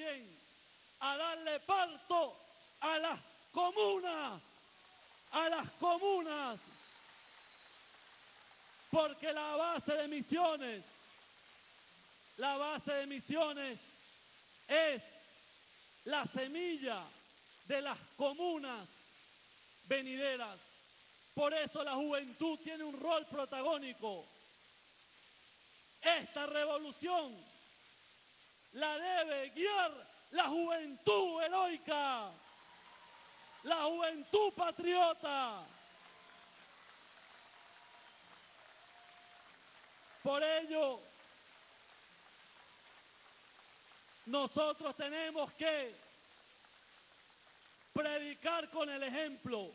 también a darle parto a las comunas, porque la base de Misiones es la semilla de las comunas venideras. Por eso la juventud tiene un rol protagónico. Esta revolución la debe guiar la juventud heroica, la juventud patriota. Por ello, nosotros tenemos que predicar con el ejemplo,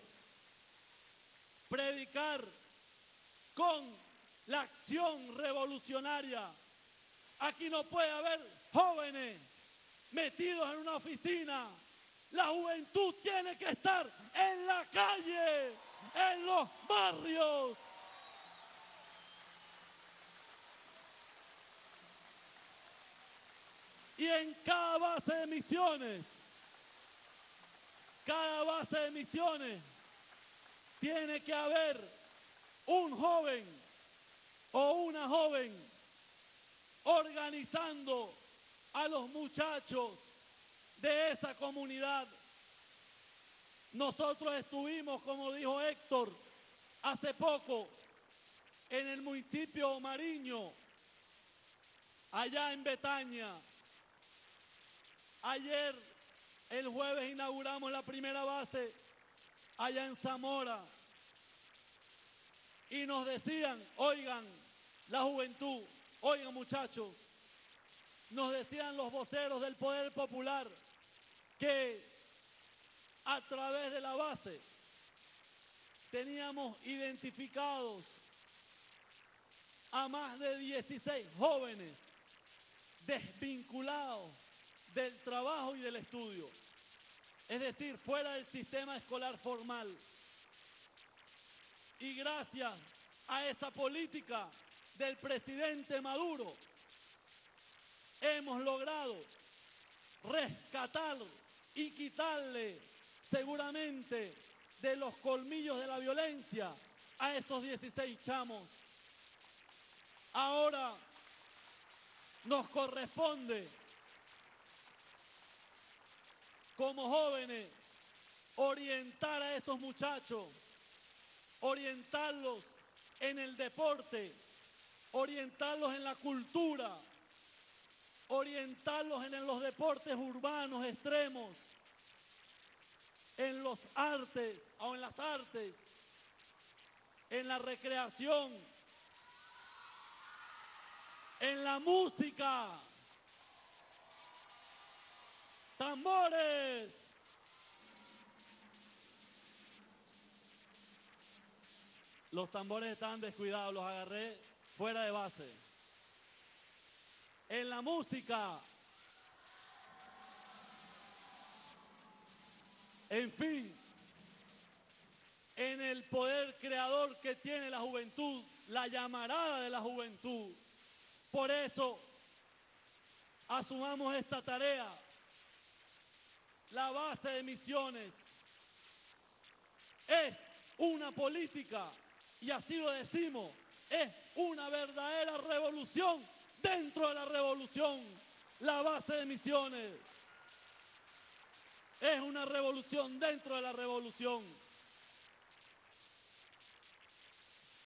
predicar con la acción revolucionaria. Aquí no puede haber jóvenes metidos en una oficina. La juventud tiene que estar en la calle, en los barrios. Y en cada base de misiones, tiene que haber un joven o una joven organizando a los muchachos de esa comunidad. Nosotros estuvimos, como dijo Héctor, hace poco en el municipio Mariño, allá en Betania. Ayer, el jueves, inauguramos la primera base allá en Zamora. Y nos decían, oigan, la juventud, oigan muchachos, nos decían los voceros del Poder Popular que a través de la base teníamos identificados a más de 16 jóvenes desvinculados del trabajo y del estudio, es decir, fuera del sistema escolar formal. Y gracias a esa política del presidente Maduro, hemos logrado rescatar y quitarle seguramente de los colmillos de la violencia a esos 16 chamos. Ahora nos corresponde, como jóvenes, orientar a esos muchachos, orientarlos en el deporte, orientarlos en la cultura, orientarlos en los deportes urbanos extremos, en los artes o en las artes, en la recreación, en la música. ¡Tambores! Los tambores estaban descuidados, los agarré fuera de base. En la música. En fin, en el poder creador que tiene la juventud, la llamarada de la juventud. Por eso, asumamos esta tarea. La base de Misiones es una política, y así lo decimos, es una verdadera revolución dentro de la revolución. La base de Misiones es una revolución dentro de la revolución.